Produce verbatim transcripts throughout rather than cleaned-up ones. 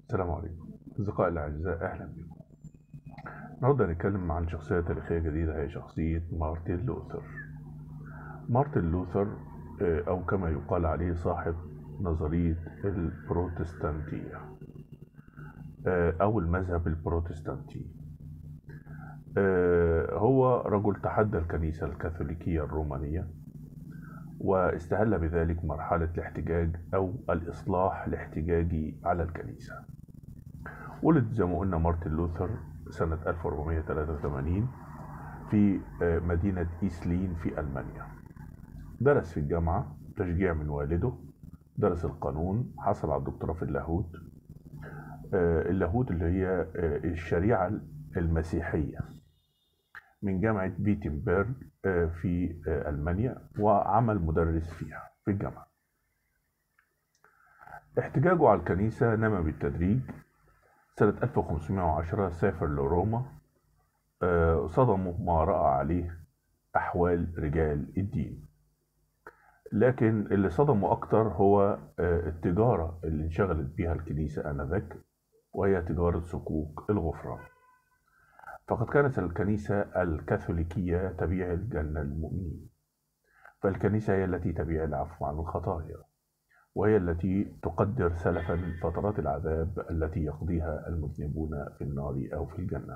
السلام عليكم أصدقائي الأعزاء، أهلا بكم. النهارده هنتكلم عن شخصية تاريخية جديدة، هي شخصية مارتن لوثر. مارتن لوثر آه، أو كما يقال عليه صاحب نظرية البروتستانتية آه، أو المذهب البروتستانتي. آه، هو رجل تحدى الكنيسة الكاثوليكية الرومانية، واستهل بذلك مرحلة الاحتجاج أو الإصلاح الاحتجاجي على الكنيسة. ولد زي ما قلنا مارتن لوثر سنة ألف وأربعمائة وثلاثة وثمانين في مدينة إيسلين في ألمانيا. درس في الجامعة تشجيع من والده، درس القانون، حصل على الدكتوراه في اللاهوت. اللاهوت اللي هي الشريعة المسيحية من جامعة فيتنبرغ في ألمانيا، وعمل مدرس فيها في الجامعة. احتجاجه على الكنيسة نما بالتدريج. سنة ألف وخمسمائة وعشرة سافر لروما، صدمه ما رأى عليه أحوال رجال الدين، لكن اللي صدمه أكتر هو التجارة اللي انشغلت بها الكنيسة آنذاك، وهي تجارة صكوك الغفران. فقد كانت الكنيسة الكاثوليكية تبيع الجنة للمؤمنين، فالكنيسة هي التي تبيع العفو عن الخطايا، وهي التي تقدر سلفا فترات العذاب التي يقضيها المذنبون في النار أو في الجنة.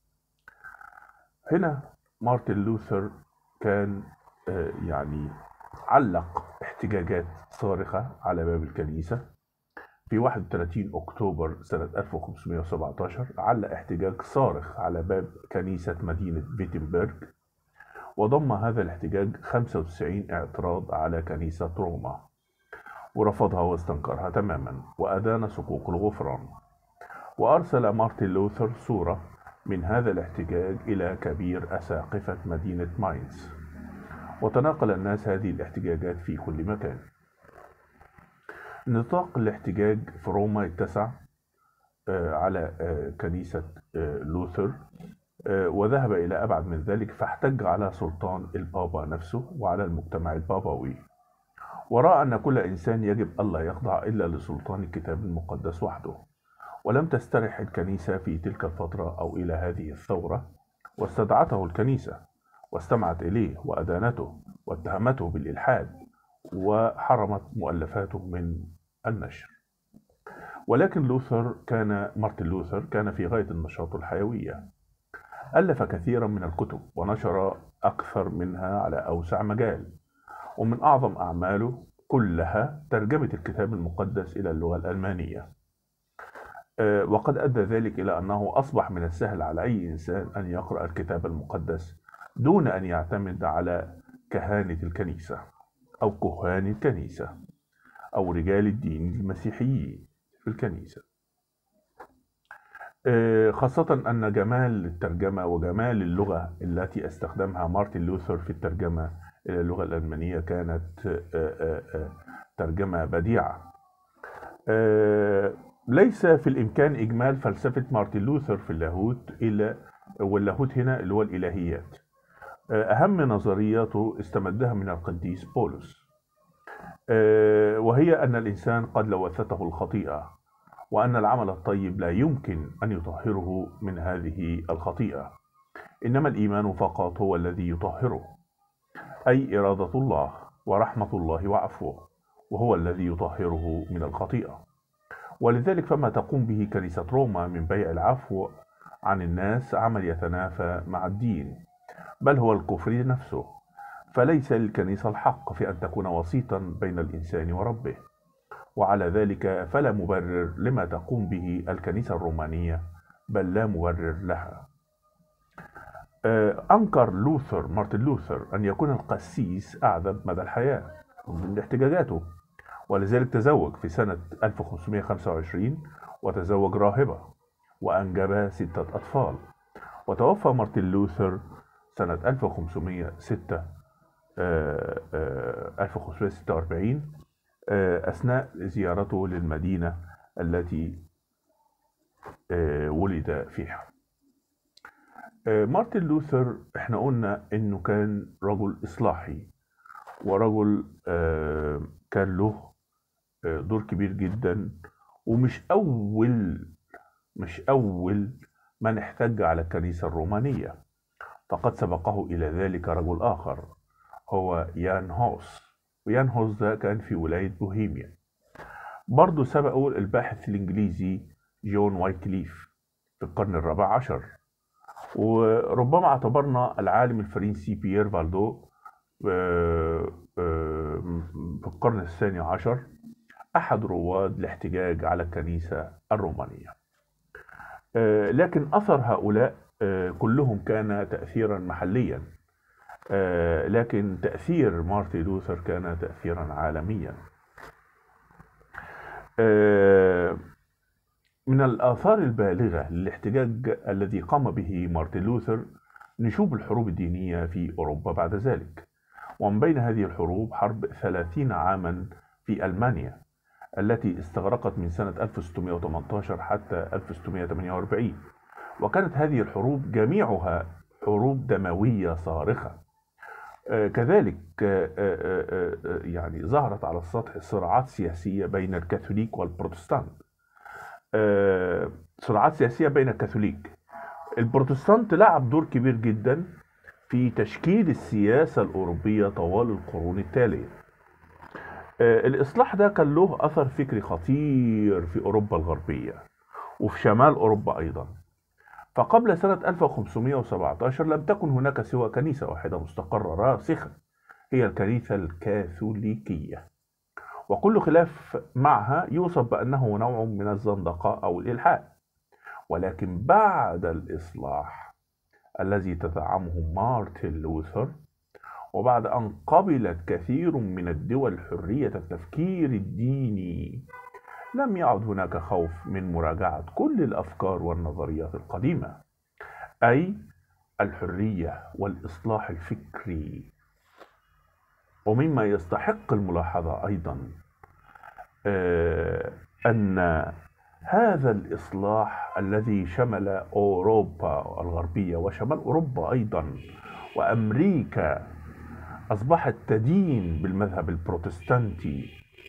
هنا مارتن لوثر كان يعني علق احتجاجات صارخة على باب الكنيسة. في واحد وثلاثين أكتوبر سنة ألف وخمسمائة وسبعة عشر علق احتجاج صارخ على باب كنيسة مدينة فيتنبرغ، وضم هذا الاحتجاج خمسة وتسعين اعتراض على كنيسة روما، ورفضها واستنكرها تماما وأدان صكوك الغفران. وأرسل مارتن لوثر صورة من هذا الاحتجاج إلى كبير أساقفة مدينة ماينز، وتناقل الناس هذه الاحتجاجات في كل مكان. نطاق الاحتجاج في روما اتسع على كنيسة لوثر، وذهب إلى أبعد من ذلك، فاحتج على سلطان البابا نفسه وعلى المجتمع البابوي، ورأى أن كل إنسان يجب ألا يخضع إلا لسلطان الكتاب المقدس وحده. ولم تسترح الكنيسة في تلك الفترة أو إلى هذه الثورة، واستدعته الكنيسة واستمعت إليه وأدانته واتهمته بالإلحاد، وحرمت مؤلفاته من النشر. ولكن لوثر كان مارتن لوثر كان في غاية النشاط والحيوية، ألف كثيرا من الكتب ونشر أكثر منها على أوسع مجال، ومن أعظم أعماله كلها ترجمة الكتاب المقدس إلى اللغة الألمانية. وقد أدى ذلك إلى أنه أصبح من السهل على أي إنسان أن يقرأ الكتاب المقدس دون أن يعتمد على كهانة الكنيسة أو كهان الكنيسة أو رجال الدين المسيحيين في الكنيسة. خاصة أن جمال الترجمة وجمال اللغة التي استخدمها مارتن لوثر في الترجمة إلى اللغة الألمانية كانت ترجمة بديعة. ليس في الإمكان إجمال فلسفة مارتن لوثر في اللاهوت، إلا واللاهوت هنا اللي هو الإلهيات. أهم نظرياته استمدها من القديس بولس، وهي أن الإنسان قد لوثته الخطيئة، وأن العمل الطيب لا يمكن أن يطهره من هذه الخطيئة، إنما الإيمان فقط هو الذي يطهره، أي إرادة الله ورحمة الله وعفوه، وهو الذي يطهره من الخطيئة. ولذلك فما تقوم به كنيسة روما من بيع العفو عن الناس عمل يتنافى مع الدين، بل هو الكفر نفسه. فليس للكنيسة الحق في أن تكون وسيطا بين الإنسان وربه، وعلى ذلك فلا مبرر لما تقوم به الكنيسة الرومانية، بل لا مبرر لها. أنكر لوثر مارتن لوثر أن يكون القسيس أعذب مدى الحياة من احتجاجاته، ولذلك تزوج في سنة ألف وخمسمائة وخمسة وعشرين، وتزوج راهبة وأنجب ستة أطفال. وتوفى مارتن لوثر سنة ألف وخمسمائة وستة وستة وأربعين أثناء زيارته للمدينة التي ولد فيها. مارتن لوثر احنا قلنا انه كان رجل اصلاحي، ورجل كان له دور كبير جدا، ومش أول مش أول من احتج على الكنيسة الرومانية، فقد سبقه إلى ذلك رجل آخر هو يان هوس. ويان هوس ده كان في ولاية بوهيميا. برضه سبقه الباحث الإنجليزي جون وايكليف في القرن الرابع عشر. وربما اعتبرنا العالم الفرنسي بيير فالدو في القرن الثاني عشر أحد رواد الاحتجاج على الكنيسة الرومانية. لكن أثر هؤلاء كلهم كان تأثيرا محليا، لكن تأثير مارتن لوثر كان تأثيرا عالميا. من الآثار البالغة للاحتجاج الذي قام به مارتن لوثر نشوب الحروب الدينية في أوروبا بعد ذلك. ومن بين هذه الحروب حرب ثلاثين عاما في ألمانيا التي استغرقت من سنة ألف وستمائة وثمانية عشر حتى ألف وستمائة وثمانية وأربعين، وكانت هذه الحروب جميعها حروب دموية صارخة. آه كذلك آه آه آه يعني ظهرت على السطح صراعات سياسية بين الكاثوليك والبروتستانت. آه صراعات سياسية بين الكاثوليك. البروتستانت لعب دور كبير جدا في تشكيل السياسة الأوروبية طوال القرون التالية. آه الإصلاح ده كان له أثر فكري خطير في أوروبا الغربية وفي شمال أوروبا أيضا. فقبل سنة ألف وخمسمائة وسبعة عشر لم تكن هناك سوى كنيسة واحدة مستقرة راسخة، هي الكنيسة الكاثوليكية، وكل خلاف معها يوصف بأنه نوع من الزندقة أو الإلحاد. ولكن بعد الإصلاح الذي تزعمه مارتن لوثر، وبعد أن قبلت كثير من الدول حرية التفكير الديني، لم يعد هناك خوف من مراجعة كل الأفكار والنظريات القديمة، أي الحرية والإصلاح الفكري. ومما يستحق الملاحظة أيضا أن هذا الإصلاح الذي شمل أوروبا الغربية وشمال أوروبا أيضا وأمريكا أصبحت تدين بالمذهب البروتستانتي،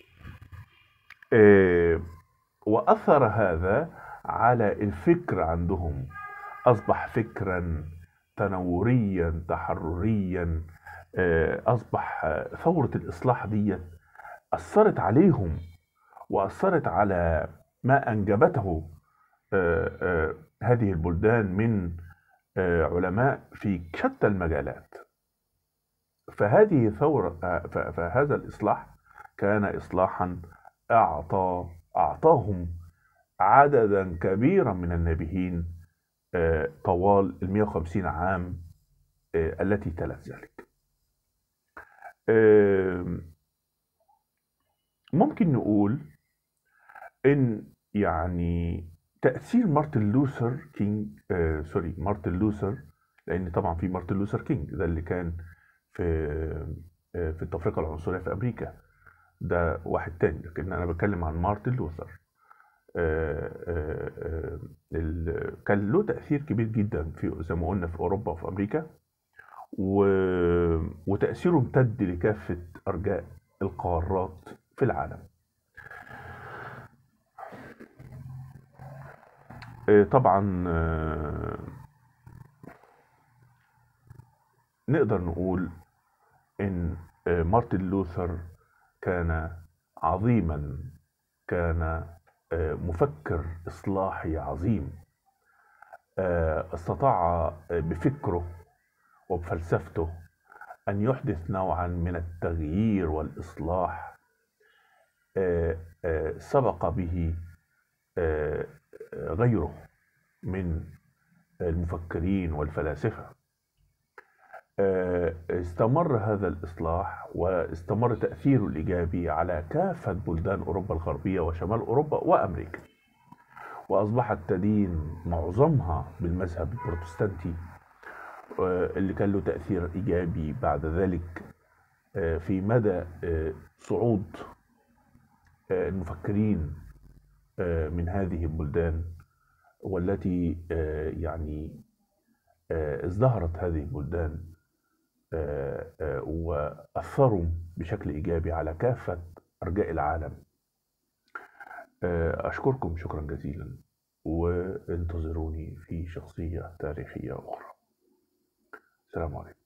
وأثر هذا على الفكر عندهم، أصبح فكرا تنوريا تحرريا. أصبح ثورة الإصلاح دي أثرت عليهم وأثرت على ما أنجبته هذه البلدان من علماء في شتى المجالات. فهذه ثورة فهذا الإصلاح كان إصلاحا أعطى أعطاهم عددا كبيرا من النابهين طوال المئة وخمسين عام التي تلت ذلك. ممكن نقول إن يعني تأثير مارتن لوثر كينج آه سوري مارتن لوثر، لأن طبعا في مارتن لوثر كينج ده اللي كان في آه في التفرقة العنصرية في أمريكا، ده واحد تاني، لكن أنا بتكلم عن مارتن لوثر. آه آه آه كان له تأثير كبير جدا في زي ما قلنا في أوروبا وفي أمريكا، وتأثيره امتد لكافة أرجاء القارات في العالم. طبعا نقدر نقول ان مارتن لوثر كان عظيما، كان مفكر إصلاحي عظيم، استطاع بفكره وبفلسفته أن يحدث نوعا من التغيير والإصلاح سبق به غيره من المفكرين والفلاسفة. استمر هذا الإصلاح واستمر تأثيره الإيجابي على كافة بلدان أوروبا الغربية وشمال أوروبا وأمريكا، وأصبحت تدين معظمها بالمذهب البروتستانتي اللي كان له تأثير إيجابي بعد ذلك في مدى صعود المفكرين من هذه البلدان، والتي يعني ازدهرت هذه البلدان وأثروا بشكل إيجابي على كافة أرجاء العالم. آه، أشكركم شكرا جزيلا، وانتظروني في شخصية تاريخية أخرى. السلام عليكم.